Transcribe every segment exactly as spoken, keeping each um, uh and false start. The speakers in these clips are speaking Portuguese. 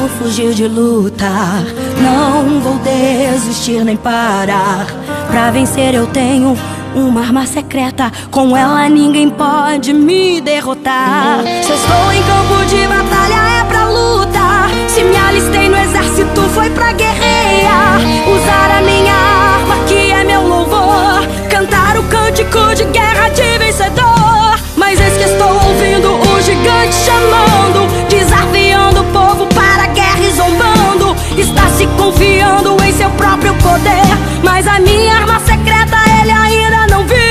posso fugir de lutar, não vou desistir nem parar. Pra vencer eu tenho uma arma secreta, com ela ninguém pode me derrotar. Se eu estou em campo de batalha é pra lutar, se me alistei no exército foi pra guerrear. Usar a minha arma que é meu louvor, cantar o cântico de guerra de vencedor. Mas eis que estou ouvindo o gigante chamando, desafiando o povo para a guerra e zombando. Está se confiando em seu próprio poder, mas a minha arma secreta ele ainda não viu.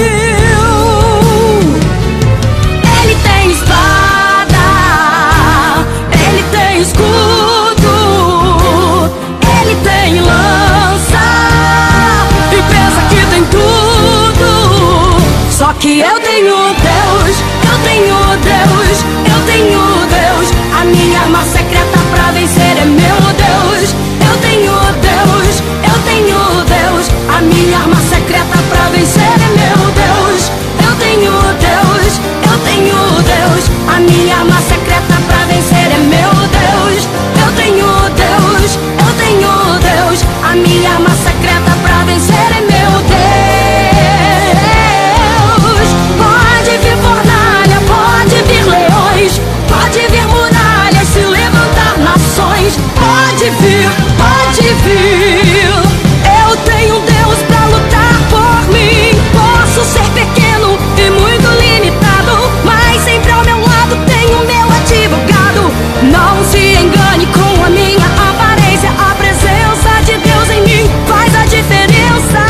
Ele tem espada, ele tem escudo, ele tem lança e pensa que tem tudo. Só que eu tenho Deus, eu tenho Deus, eu tenho Deus. A minha arma secreta pra vencer é meu Deus. Eu tenho Deus, eu tenho Deus. A minha arma secreta pra vencer é meu Deus. Eu tenho Deus, eu tenho Deus. A minha arma secreta pra vencer é meu Deus. Eu tenho Deus, eu tenho Deus. A minha arma secreta pra vencer é meu Deus. Pode vir fornalha, pode vir leões, pode vir muralhas, se levantar nações. Pode vir, pode vir. Eu tenho Deus pra lutar por mim. Posso ser pequeno e muito limitado, mas sempre ao meu lado tenho meu advogado. Não se engane com a minha aparência, a presença de Deus em mim faz a diferença.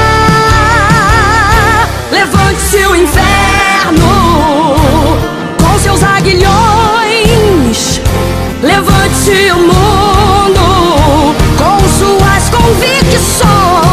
Levante-se o inferno com seus aguilhões, levante-se o mundo com suas convicções,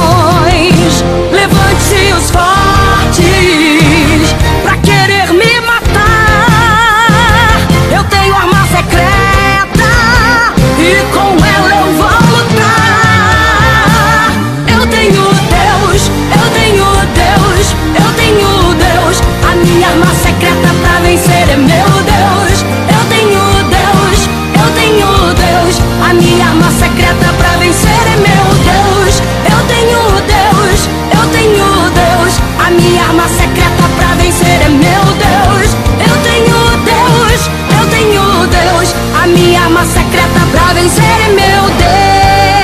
levante os fortes pra querer me matar. Eu tenho arma secreta e com ela eu vou lutar. Eu tenho Deus, eu tenho Deus, eu tenho Deus. A minha arma secreta pra vencer é meu Deus. Eu tenho Deus, eu tenho Deus. A minha arma secreta pra vencer é meu Deus. Eu tenho Deus, eu tenho Deus. A minha arma secreta pra vencer é meu Deus. Eu tenho Deus, eu tenho Deus. A minha arma secreta pra vencer é meu Deus.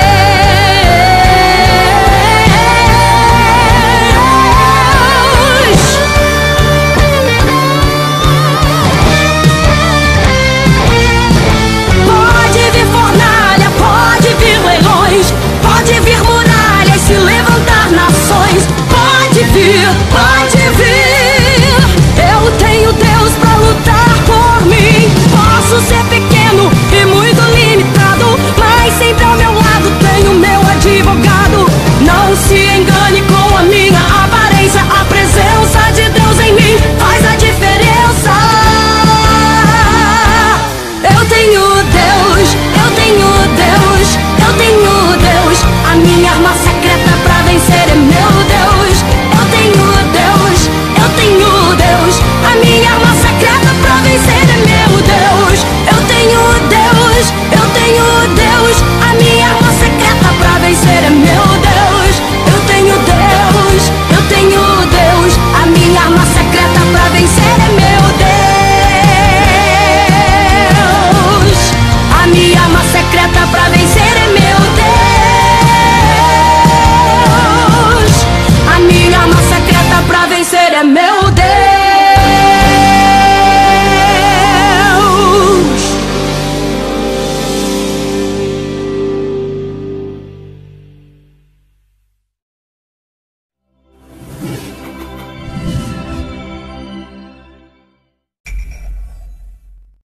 Pode vir fornalha, pode vir leões, pode vir muralhas, se levantar nações. Pode vir, pode vir. Eu tenho Deus pra lutar por mim. Posso ser pequeno e muito limitado, mas sempre ao meu lado tenho meu advogado. Não se engane com a minha aparência, a presença de Deus em mim faz a diferença. Eu tenho Deus, eu tenho Deus, eu tenho Deus. A minha arma secreta pra vencer é meu Deus. Eu tenho Deus, eu tenho Deus. A minha arma secreta pra vencer é meu Deus. Eu tenho Deus, eu tenho Deus. A minha arma secreta pra vencer é meu Deus. Eu tenho Deus, eu tenho Deus. A minha arma secreta pra vencer é meu Deus. A minha arma secreta pra vencer é meu Deus. A minha arma secreta pra vencer é meu